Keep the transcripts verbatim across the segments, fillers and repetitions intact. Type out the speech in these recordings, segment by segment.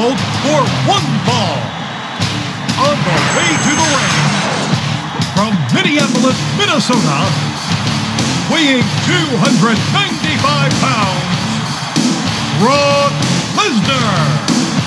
scheduled for one fall. On the way to the ring, from Minneapolis, Minnesota, weighing two hundred ninety-five pounds, Brock Lesnar.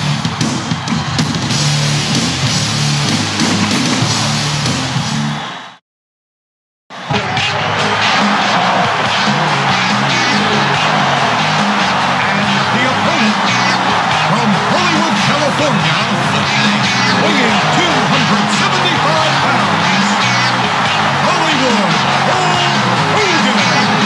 Weighing two hundred seventy-five pounds, Hollywood Hogan.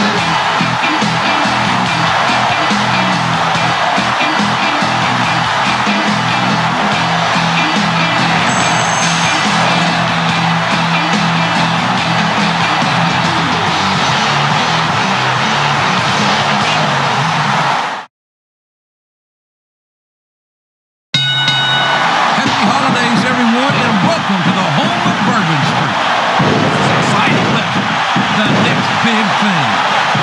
Welcome to the home of Bourbon Street. This is exciting, Lesnar. The next big thing.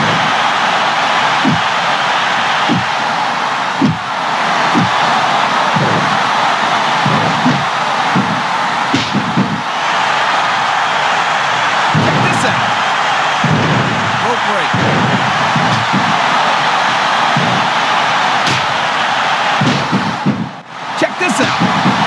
Check this out. Rope break. Check this out.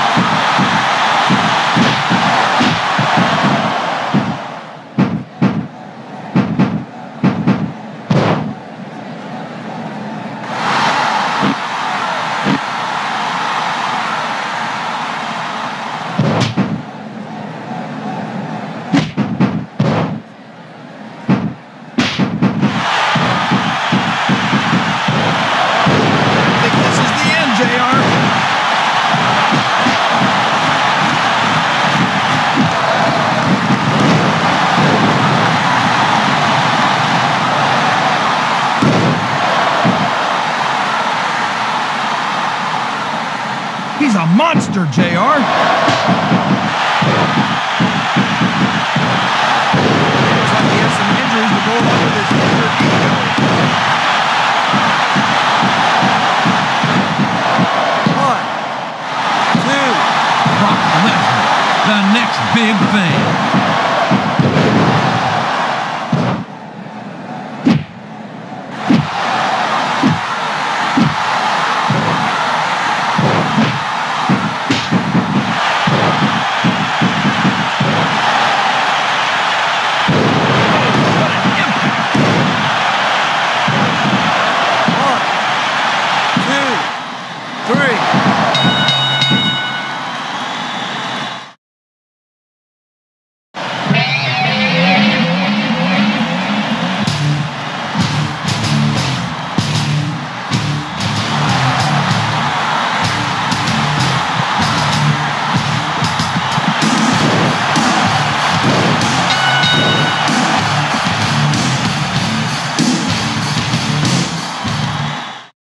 He's a monster, J R. Looks like he has some injuries to go along with his injured ego. One, two. Brock Lesnar, the next big thing. Three.